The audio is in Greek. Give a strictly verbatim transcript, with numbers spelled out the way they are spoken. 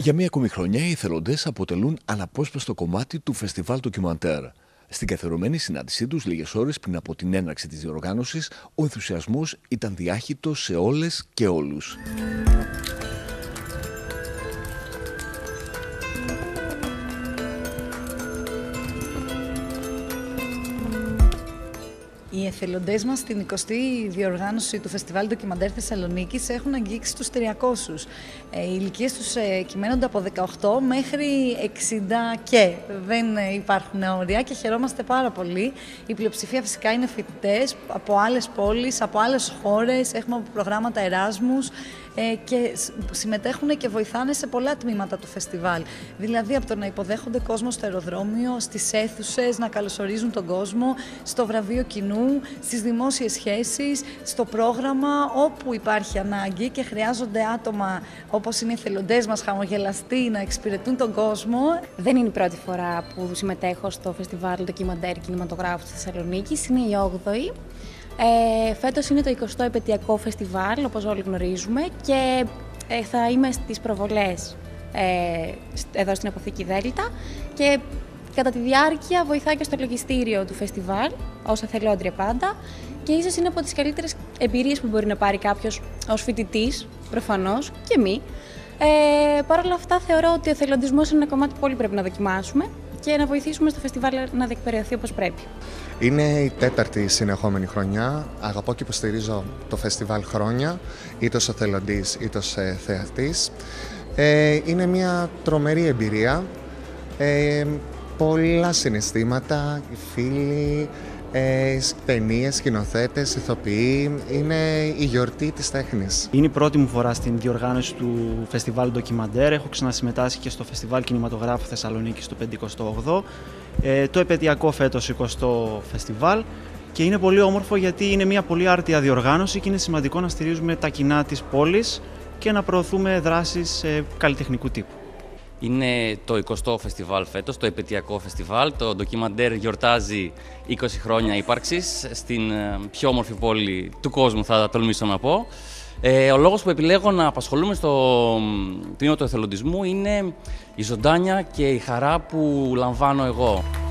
Για μία ακόμη χρονιά, οι εθελοντές αποτελούν αναπόσπαστο κομμάτι του φεστιβάλ ντοκιμαντέρ. Στην καθιερωμένη συνάντησή τους, λίγες ώρες πριν από την έναρξη της διοργάνωσης, ο ενθουσιασμός ήταν διάχυτος σε όλες και όλους. Οι εθελοντές μας στην εικοστή διοργάνωση του Φεστιβάλ Ντοκιμαντέρ Θεσσαλονίκης έχουν αγγίξει τους τριακόσιους. Ε, οι ηλικίες τους ε, κυμαίνονται από δεκαοκτώ μέχρι εξήντα και δεν υπάρχουν όρια και χαιρόμαστε πάρα πολύ. Η πλειοψηφία φυσικά είναι φοιτητές από άλλες πόλεις, από άλλες χώρες, έχουμε προγράμματα Εράσμους ε, και συμμετέχουν και βοηθάνε σε πολλά τμήματα του φεστιβάλ. Δηλαδή από το να υποδέχονται κόσμο στο αεροδρόμιο, στις αίθουσες, να καλωσορίζουν τον κόσμο, στο βραβείο κοινού, στις δημόσιες σχέσεις, στο πρόγραμμα, όπου υπάρχει ανάγκη και χρειάζονται άτομα όπως είναι οι εθελοντές μας, χαμογελαστοί, να εξυπηρετούν τον κόσμο. Δεν είναι η πρώτη φορά που συμμετέχω στο Φεστιβάλ Ντοκιμαντέρ Κινηματογράφου της Θεσσαλονίκης, είναι η όγδοη. Ε, φέτος είναι το εικοστό επαιτειακό φεστιβάλ, όπως όλοι γνωρίζουμε, και ε, θα είμαι στις προβολές ε, εδώ στην Αποθήκη Δέλτα και κατά τη διάρκεια βοηθάω και στο λογιστήριο του φεστιβάλ, ως εθελόντρια πάντα, και ίσως είναι από τις καλύτερες εμπειρίες που μπορεί να πάρει κάποιος ως φοιτητής, προφανώς, και μη. Ε, Παρ' όλα αυτά, θεωρώ ότι ο εθελοντισμός είναι ένα κομμάτι που όλοι πρέπει να δοκιμάσουμε και να βοηθήσουμε στο φεστιβάλ να διεκπεραιωθεί όπως πρέπει. Είναι η τέταρτη συνεχόμενη χρονιά. Αγαπώ και υποστηρίζω το φεστιβάλ χρόνια, είτε ως εθελοντής είτε ως ε, θεατής. Ε, είναι μια τρομερή εμπειρία. Ε, πολλά συναισθήματα, φίλοι, ε, ταινίες, σκηνοθέτες, ηθοποιοί. Είναι η γιορτή της τέχνης. Είναι η πρώτη μου φορά στην διοργάνωση του Φεστιβάλ Ντοκιμαντέρ. Έχω ξανασυμμετάσχει και στο Φεστιβάλ Κινηματογράφου Θεσσαλονίκης το πενηκοστό όγδοο. Ε, το επαιτειακό φέτος εικοστό φεστιβάλ. Και είναι πολύ όμορφο γιατί είναι μια πολύ άρτια διοργάνωση και είναι σημαντικό να στηρίζουμε τα κοινά της πόλης και να προωθούμε δράσεις ε, καλλιτεχνικού τύπου. Είναι το εικοστό φεστιβάλ φέτος, το επαιτειακό φεστιβάλ. Το ντοκιμαντέρ γιορτάζει είκοσι χρόνια ύπαρξης στην πιο όμορφη πόλη του κόσμου, θα τολμήσω να πω. Ε, ο λόγος που επιλέγω να απασχολούμαι στο τμήμα του εθελοντισμού είναι η ζωντάνια και η χαρά που λαμβάνω εγώ.